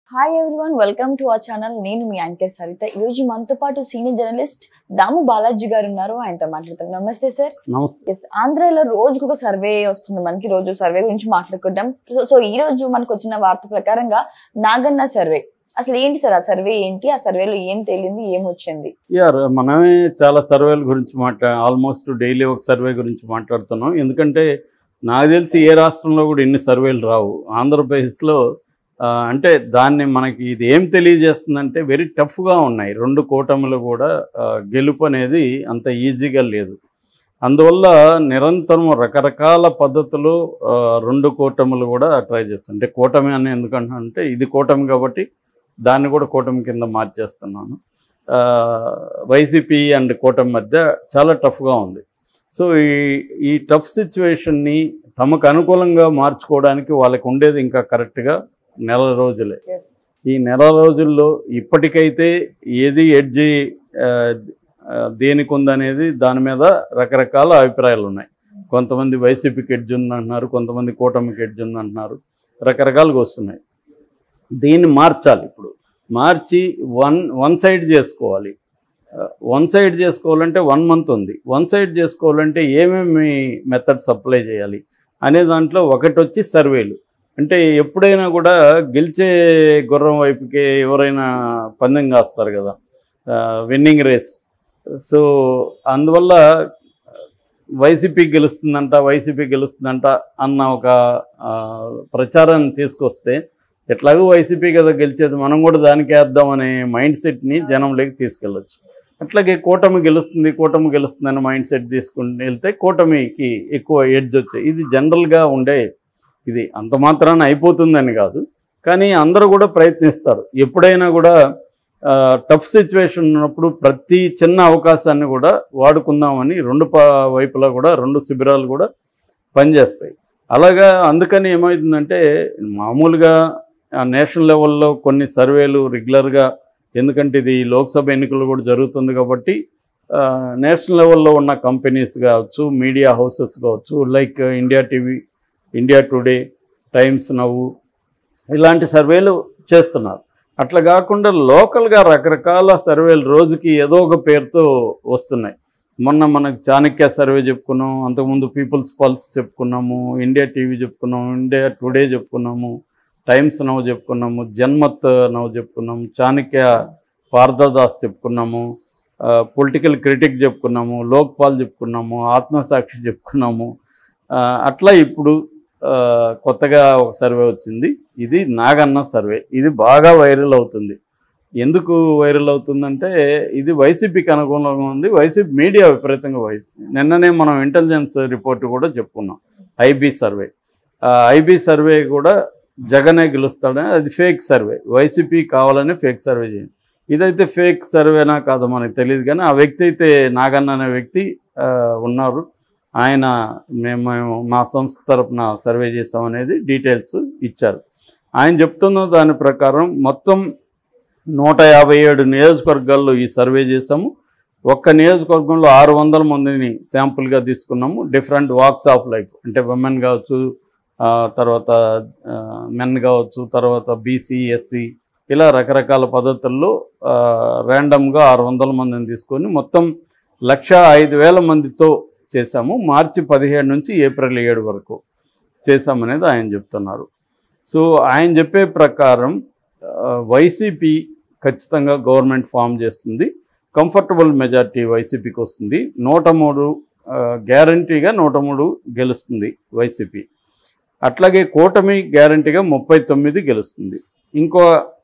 Hi everyone, welcome to our channel. నేను మీ anchor Saritha. ఈ రోజు మనతో పాటు సీనియర్ జర్నలిస్ట్ దాము బాలాజీ గారు ఉన్నారు. ఆయనతో మాట్లాడతాం. నమస్తే సార్. నమస్తే. ఆంధ్రాలో రోజుకు ఒక సర్వే వస్తుంది. మనకి రోజు సర్వే గురించి మాట్లాడుకుంటాం. సో ఈ రోజు మనకు వచ్చిన వార్త ప్రకారంగా నాగన్న సర్వే, అసలు ఏంటి సార్ ఆ సర్వే ఏంటి, ఆ సర్వేలో ఏం తేలింది, ఏం వచ్చింది? మనమే చాలా సర్వేల గురించి ఆల్మోస్ట్ డైలీ ఒక సర్వే గురించి మాట్లాడుతున్నాం. ఎందుకంటే నాకు తెలిసి ఏ రాష్ట్రంలో కూడా ఇన్ని సర్వేలు రావు. ఆంధ్రప్రదేశ్లో అంటే దాన్ని మనకి ఇది ఏం తెలియజేస్తుందంటే వెరీ టఫ్గా ఉన్నాయి. రెండు కూటములు కూడా గెలుపు అనేది అంత ఈజీగా లేదు. అందువల్ల నిరంతరం రకరకాల పద్ధతులు రెండు కూటములు కూడా ట్రై చేస్తాయి. అంటే కూటమి అని ఎందుకంటే ఇది కూటమి కాబట్టి దాన్ని కూడా కూటమి కింద మార్చేస్తున్నాను. వైసీపీ అండ్ కూటమి మధ్య చాలా టఫ్గా ఉంది. సో ఈ టఫ్ సిచ్యువేషన్ని తమకు అనుకూలంగా మార్చుకోవడానికి వాళ్ళకి ఉండేది ఇంకా కరెక్ట్గా నెల రోజులే. ఈ నెల రోజుల్లో ఇప్పటికైతే ఏది ఎడ్జి దేనికి ఉందనేది దాని మీద రకరకాల అభిప్రాయాలు ఉన్నాయి. కొంతమంది వైసీపీకి ఎడ్జ్ ఉందంటున్నారు, కొంతమంది కూటమికి ఎడ్జ్ ఉందంటున్నారు, రకరకాలుగా వస్తున్నాయి. దీన్ని మార్చాలి. ఇప్పుడు మార్చి వన్ సైడ్ చేసుకోవాలి. వన్ సైడ్ చేసుకోవాలంటే 1 month ఉంది. వన్ సైడ్ చేసుకోవాలంటే ఏమేమి మెథడ్స్ అప్లై చేయాలి అనే దాంట్లో ఒకటి వచ్చి సర్వేలు. అంటే ఎప్పుడైనా కూడా గెలిచే గుర్రం వైపుకి ఎవరైనా పందెం కాస్తారు కదా, విన్నింగ్ రేస్. సో అందువల్ల వైసీపీ గెలుస్తుందంట అన్న ఒక ప్రచారాన్ని తీసుకొస్తే ఎట్లాగూ వైసీపీ కదా గెలిచేది, మనం కూడా దానికి వేద్దాం అనే మైండ్ సెట్ని జనంలోకి తీసుకెళ్ళచ్చు. అట్లాగే కూటమి గెలుస్తుందని మైండ్ సెట్ తీసుకుని వెళ్తే కూటమికి ఎక్కువ ఎడ్జ్ వచ్చాయి. ఇది జనరల్గా ఉండే, ఇది అంత మాత్రాన అయిపోతుందని కాదు, కానీ అందరూ కూడా ప్రయత్నిస్తారు. ఎప్పుడైనా కూడా టఫ్ సిచ్యువేషన్ ఉన్నప్పుడు ప్రతి చిన్న అవకాశాన్ని కూడా వాడుకుందామని రెండు వైపులా కూడా రెండు శిబిరాలు కూడా పనిచేస్తాయి. అలాగా అందుకని ఏమవుతుందంటే మామూలుగా నేషనల్ లెవెల్లో కొన్ని సర్వేలు రెగ్యులర్గా, ఎందుకంటే ఇది లోక్సభ ఎన్నికలు కూడా జరుగుతుంది కాబట్టి నేషనల్ లెవెల్లో ఉన్న కంపెనీస్ కావచ్చు, మీడియా హౌసెస్ కావచ్చు, like India TV, India Today, Times Now, ఇలాంటి సర్వేలు చేస్తున్నారు. అట్లా కాకుండా లోకల్గా రకరకాల సర్వేలు రోజుకి ఏదో ఒక పేరుతో వస్తున్నాయి. మనకు చాణక్య సర్వే చెప్పుకున్నాం, అంతకుముందు పీపుల్స్ పల్స్ చెప్పుకున్నాము, ఇండియా టీవీ చెప్పుకున్నాము, ఇండియా టుడే చెప్పుకున్నాము, టైమ్స్ నౌ చెప్పుకున్నాము, జన్మత్ నౌ చెప్పుకున్నాము, చాణక్య పార్థదాస్ చెప్పుకున్నాము, పొలిటికల్ క్రిటిక్ చెప్పుకున్నాము, లోక్పాల్ చెప్పుకున్నాము, ఆత్మసాక్షి చెప్పుకున్నాము. అట్లా ఇప్పుడు కొత్తగా ఒక సర్వే వచ్చింది. ఇది నాగన్న సర్వే. ఇది బాగా వైరల్ అవుతుంది. ఎందుకు వైరల్ అవుతుందంటే ఇది వైసీపీకి అనుకూలంగా ఉంది. వైసీపీ మీడియా విపరీతంగా నిన్ననే మనం ఇంటెలిజెన్స్ రిపోర్ట్ కూడా చెప్పుకున్నాం, ఐబీ సర్వే. ఐబీ సర్వే కూడా జగనే గెలుస్తాడని, అది ఫేక్ సర్వే. వైసీపీ కావాలని ఫేక్ సర్వే చేయండి. ఇదైతే ఫేక్ సర్వేనా కాదో మనకు తెలియదు, కానీ ఆ వ్యక్తి అయితే నాగన్న అనే వ్యక్తి ఉన్నారు. ఆయన మేము మా సంస్థ తరఫున సర్వే చేసామనేది డీటెయిల్స్ ఇచ్చారు. ఆయన చెప్తున్న దాని ప్రకారం మొత్తం 157 నియోజకవర్గాల్లో ఈ సర్వే చేసాము. ఒక్క నియోజకవర్గంలో 600 మందిని శాంపుల్గా తీసుకున్నాము. డిఫరెంట్ వాక్స్ ఆఫ్ లైఫ్, అంటే విమెన్ కావచ్చు, తర్వాత మెన్ కావచ్చు, తర్వాత బీసీ, ఎస్సీ, ఇలా రకరకాల పద్ధతుల్లో ర్యాండమ్గా 600 మందిని తీసుకొని మొత్తం 1,05,000 మందితో చేశాము. మార్చి 17 నుంచి ఏప్రిల్ 7 వరకు చేశామనేది ఆయన చెప్తున్నారు. సో ఆయన చెప్పే ప్రకారం వైసీపీ ఖచ్చితంగా గవర్నమెంట్ ఫామ్ చేస్తుంది. కంఫర్టబుల్ మెజార్టీ వైసీపీకి వస్తుంది. 103 గ్యారంటీగా 103 గెలుస్తుంది వైసీపీ. అట్లాగే కూటమి గ్యారంటీగా 39 గెలుస్తుంది. ఇంకో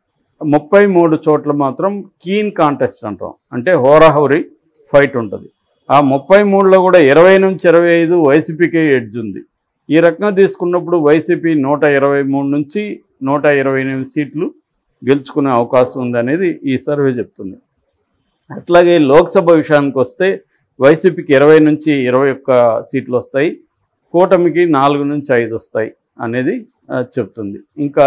33 చోట్ల మాత్రం కీన్ కాంటెస్ట్ అంటాం, అంటే హోరాహోరీ ఫైట్ ఉంటుంది. ఆ 33లో కూడా 20 నుంచి 25 వైసీపీకే ఎడ్జ్ ఉంది. ఈ రకంగా తీసుకున్నప్పుడు వైసీపీ 123 నుంచి 128 సీట్లు గెలుచుకునే అవకాశం ఉందనేది ఈ సర్వే చెప్తుంది. అట్లాగే లోక్సభ విషయానికి వస్తే వైసీపీకి 20 నుంచి 21 సీట్లు వస్తాయి, కూటమికి 4 నుంచి 5 వస్తాయి అనేది చెప్తుంది. ఇంకా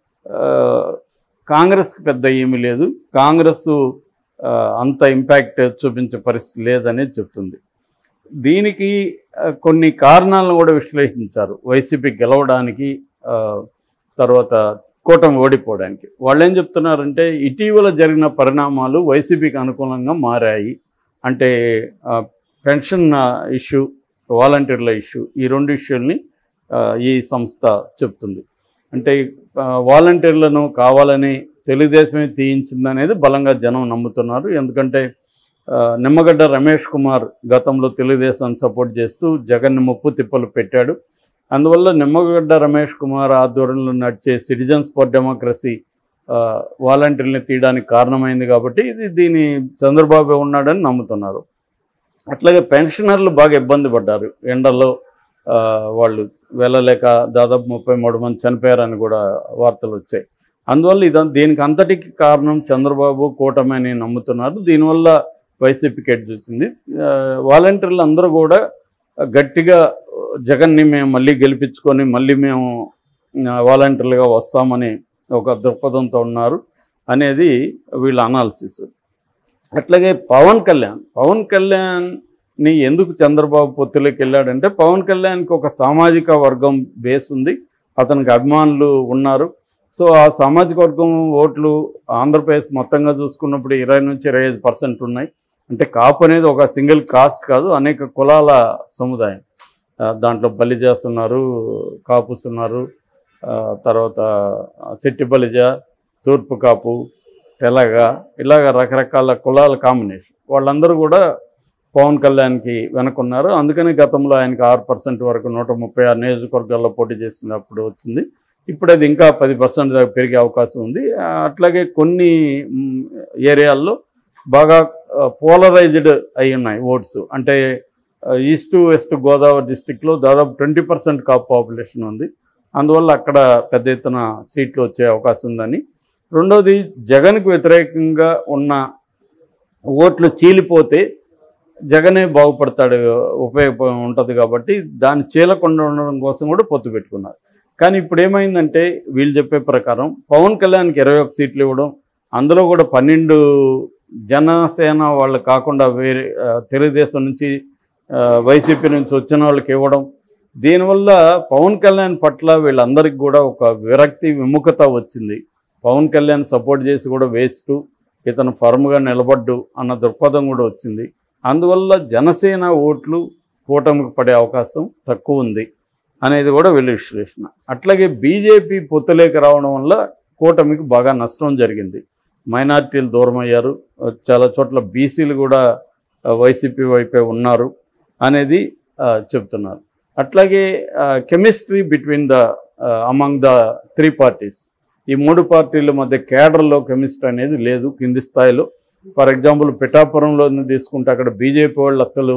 కాంగ్రెస్కి పెద్ద ఏమీ లేదు, కాంగ్రెస్ అంత ఇంపాక్ట్ చూపించే పరిస్థితి లేదనేది చెప్తుంది. దీనికి కొన్ని కారణాలను కూడా విశ్లేషించారు వైసీపీ గెలవడానికి. తర్వాత కూటమి ఓడిపోవడానికి. వాళ్ళు ఏం చెప్తున్నారంటే ఇటీవల జరిగిన పరిణామాలు వైసీపీకి అనుకూలంగా మారాయి. అంటే పెన్షన్ ఇష్యూ, వాలంటీర్ల ఇష్యూ, ఈ 2 ఇష్యూల్ని ఈ సంస్థ చెప్తుంది. అంటే వాలంటీర్లను కావాలని తెలుగుదేశమే తీయించిందనేది బలంగా జనం నమ్ముతున్నారు. ఎందుకంటే నిమ్మగడ్డ రమేష్ కుమార్ గతంలో తెలుగుదేశాన్ని సపోర్ట్ చేస్తూ జగన్ని ముప్పు తిప్పలు పెట్టాడు. అందువల్ల నిమ్మగడ్డ రమేష్ కుమార్ ఆధ్వర్యంలో నడిచే సిటిజన్స్ ఫర్ డెమోక్రసీ వాలంటీర్ని తీయడానికి కారణమైంది. కాబట్టి దీని చంద్రబాబు ఉన్నాడని నమ్ముతున్నారు. అట్లాగే పెన్షనర్లు బాగా ఇబ్బంది పడ్డారు. ఎండల్లో వాళ్ళు వెళ్ళలేక దాదాపు 33 మంది చనిపోయారని కూడా వార్తలు వచ్చాయి. అందువల్ల దీనికి అంతటికి కారణం చంద్రబాబు కూటమి అని నమ్ముతున్నారు. దీనివల్ల వైసీపీకి ఎడ్జ్ వచ్చింది. వాలంటీర్లు అందరూ కూడా గట్టిగా జగన్ని మేము మళ్ళీ గెలిపించుకొని మళ్ళీ మేము వాలంటీర్లుగా వస్తామని ఒక దృక్పథంతో ఉన్నారు అనేది వీళ్ళ అనాలిసిస్. అట్లాగే పవన్ కళ్యాణ్ని ఎందుకు చంద్రబాబు పొత్తులోకి వెళ్ళాడంటే పవన్ కళ్యాణ్కి ఒక సామాజిక వర్గం బేస్ ఉంది, అతనికి అభిమానులు ఉన్నారు. సో ఆ సామాజిక వర్గం ఓట్లు ఆంధ్రప్రదేశ్ మొత్తంగా చూసుకున్నప్పుడు 20 నుంచి 25% ఉన్నాయి. అంటే కాపు అనేది ఒక సింగిల్ కాస్ట్ కాదు, అనేక కులాల సముదాయం. దాంట్లో బలిజాస్ ఉన్నారు, కాపుస్ ఉన్నారు, తర్వాత సెట్టి బలిజ, తూర్పు కాపు, తెలగ, ఇలాగ రకరకాల కులాల కాంబినేషన్. వాళ్ళందరూ కూడా పవన్ కళ్యాణ్కి వెనుకున్నారు. అందుకని గతంలో ఆయనకి 6% వరకు 136 నియోజకవర్గాల్లో పోటీ చేసినప్పుడు వచ్చింది. ఇప్పుడు అది ఇంకా 10% దాకా పెరిగే అవకాశం ఉంది. అట్లాగే కొన్ని ఏరియాల్లో బాగా పోలరైజ్డ్ అయి ఉన్నాయి ఓట్స్. అంటే ఈస్ట్ వెస్ట్ గోదావరి డిస్టిక్లో దాదాపు 20% కాపు పాపులేషన్ ఉంది. అందువల్ల అక్కడ పెద్ద ఎత్తున సీట్లు వచ్చే అవకాశం ఉందని. రెండోది, జగన్కు వ్యతిరేకంగా ఉన్న ఓట్లు చీలిపోతే జగనే బాగుపడతాడు, ఉపయోగం ఉంటుంది కాబట్టి దాన్ని చీలకుండా ఉండడం కోసం కూడా పొత్తు పెట్టుకున్నారు. కానీ ఇప్పుడు ఏమైందంటే వీళ్ళు చెప్పే ప్రకారం పవన్ కళ్యాణ్కి 21 సీట్లు ఇవ్వడం, అందులో కూడా 12 జనసేన వాళ్ళు కాకుండా వేరే తెలుగుదేశం నుంచి వైసీపీ నుంచి వచ్చిన వాళ్ళకి ఇవ్వడం, దీనివల్ల పవన్ కళ్యాణ్ పట్ల వీళ్ళందరికీ కూడా ఒక విరక్తి, విముఖత వచ్చింది. పవన్ కళ్యాణ్ సపోర్ట్ చేసి కూడా వేస్ట్, ఇతను ఫర్మ్గా నిలబడ్డు అన్న దృక్పథం కూడా వచ్చింది. అందువల్ల జనసేన ఓట్లు కూటమికి పడే అవకాశం తక్కువ ఉంది అనేది కూడా వీళ్ళ విశ్లేషణ. అట్లాగే బీజేపీ పొత్తులేకి రావడం వల్ల కూటమికి బాగా నష్టం జరిగింది. మైనార్టీలు దూరం అయ్యారు, చాలా చోట్ల బీసీలు కూడా వైసీపీ వైపే ఉన్నారు అనేది చెప్తున్నారు. అట్లాగే chemistry between among the 3 parties, ఈ 3 పార్టీల మధ్య కేడర్లో కెమిస్ట్రీ అనేది లేదు కింది స్థాయిలో. ఫర్ ఎగ్జాంపుల్ పిఠాపురంలో తీసుకుంటే అక్కడ బీజేపీ వాళ్ళు అసలు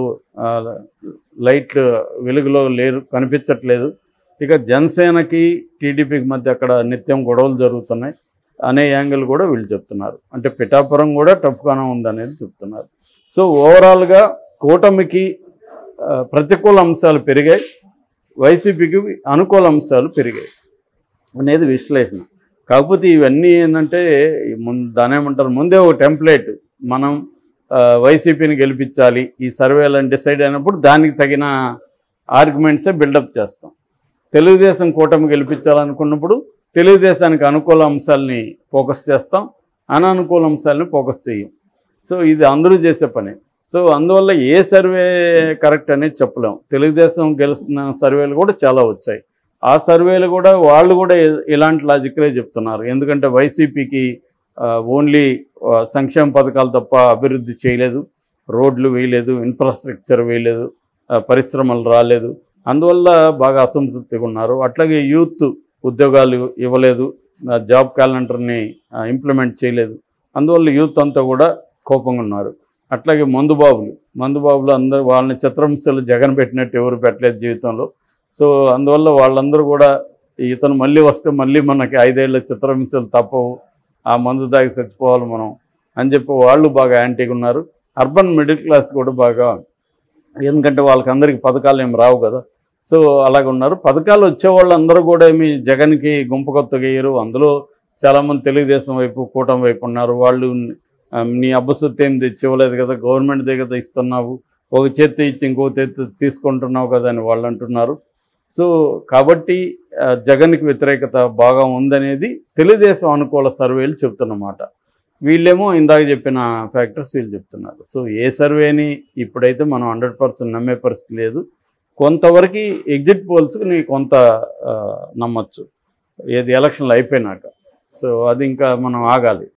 లైట్ వెలుగులో లేరు, కనిపించట్లేదు. ఇక జనసేనకి టీడీపీకి మధ్య అక్కడ నిత్యం గొడవలు జరుగుతున్నాయి అనే యాంగిల్ కూడా వీళ్ళు చెప్తున్నారు. అంటే పిఠాపురం కూడా టఫ్గానే ఉందనేది చెప్తున్నారు. సో ఓవరాల్గా కూటమికి ప్రతికూల అంశాలు పెరిగాయి, వైసీపీకి అనుకూల అంశాలు పెరిగాయి అనేది విశ్లేషణ. కాకపోతే ఇవన్నీ ఏంటంటే దాని ఏమంటారు, ముందే ఒక టెంప్లెట్, మనం వైసీపీని గెలిపించాలి ఈ సర్వేలను డిసైడ్ అయినప్పుడు దానికి తగిన ఆర్గ్యుమెంట్సే బిల్డప్ చేస్తాం. తెలుగుదేశం కూటమి గెలిపించాలనుకున్నప్పుడు తెలుగుదేశానికి అనుకూల అంశాలని ఫోకస్ చేస్తాం, అననుకూల అంశాలని ఫోకస్ చేయం. సో ఇది అందరూ చేసే పని. సో అందువల్ల ఏ సర్వే కరెక్ట్ అనేది చెప్పలేం. తెలుగుదేశం గెలుస్తున్న సర్వేలు కూడా చాలా వచ్చాయి. ఆ సర్వేలు కూడా వాళ్ళు కూడా ఇలాంటి లాజిక్లే చెప్తున్నారు. ఎందుకంటే వైసీపీకి ఓన్లీ సంక్షేమ పథకాలు తప్ప అభివృద్ధి చేయలేదు, రోడ్లు వేయలేదు, ఇన్ఫ్రాస్ట్రక్చర్ వేయలేదు, పరిశ్రమలు రాలేదు, అందువల్ల బాగా అసంతృప్తిగా ఉన్నారు. అట్లాగే యూత్ ఉద్యోగాలు ఇవ్వలేదు, జాబ్ క్యాలెండర్ని ఇంప్లిమెంట్ చేయలేదు, అందువల్ల యూత్ అంతా కూడా కోపంగా ఉన్నారు. అట్లాగే మందుబాబులు అందరూ వాళ్ళని చిత్రహింసలు జగన్ పెట్టినట్టు ఎవరు పెట్టలేదు జీవితంలో. సో అందువల్ల వాళ్ళందరూ కూడా ఇతను మళ్ళీ వస్తే మళ్ళీ మనకి 5 ఏళ్ళ చిత్రహింసలు తప్పవు, ఆ మందు దాగి చచ్చిపోవాలి మనం అని చెప్పి వాళ్ళు బాగా యాంటీగా ఉన్నారు. అర్బన్ మిడిల్ క్లాస్ కూడా బాగా, ఎందుకంటే వాళ్ళకందరికీ పథకాలు ఏమి రావు కదా, సో అలాగ ఉన్నారు. పథకాలు వచ్చేవాళ్ళు అందరూ కూడా ఏమి జగన్కి గుంపు కొత్తగా వేయరు. అందులో చాలామంది తెలుగుదేశం వైపు, కూటమి వైపు ఉన్నారు. వాళ్ళు నీ అబ్బసొత్తు ఏం తెచ్చివ్వలేదు కదా, గవర్నమెంట్ దగ్గర ఇస్తున్నావు, ఒక చేతి ఇచ్చి ఇంకో చేతి తీసుకుంటున్నావు కదా అని వాళ్ళు అంటున్నారు. సో కాబట్టి జగన్కి వ్యతిరేకత బాగా ఉందనేది తెలుగుదేశం అనుకూల సర్వేలు చెప్తున్నమాట. వీళ్ళేమో ఇందాక చెప్పిన ఫ్యాక్టర్స్ వీళ్ళు చెప్తున్నారు. సో ఏ సర్వేని ఇప్పుడైతే మనం 100% నమ్మే పరిస్థితి లేదు. కొంతవరకు ఎగ్జిట్ పోల్స్ని కొంత నమ్మచ్చు, ఏది ఎలక్షన్లు అయిపోయినాక. సో అది ఇంకా మనం ఆగాలి.